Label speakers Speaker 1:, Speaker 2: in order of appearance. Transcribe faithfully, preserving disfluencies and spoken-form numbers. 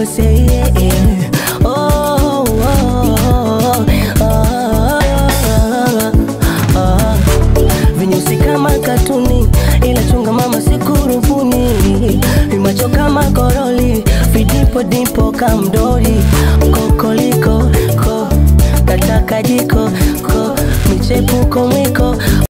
Speaker 1: say yeah. Oh, oh, oh, oh, oh. Vinyusi kama katuni, ila chunga mama sikurubuni. Vimacho kama koroli, vidipo dipo kamdori. Kokoliko, ko, kataka jiko, ko, michepuko mwiko.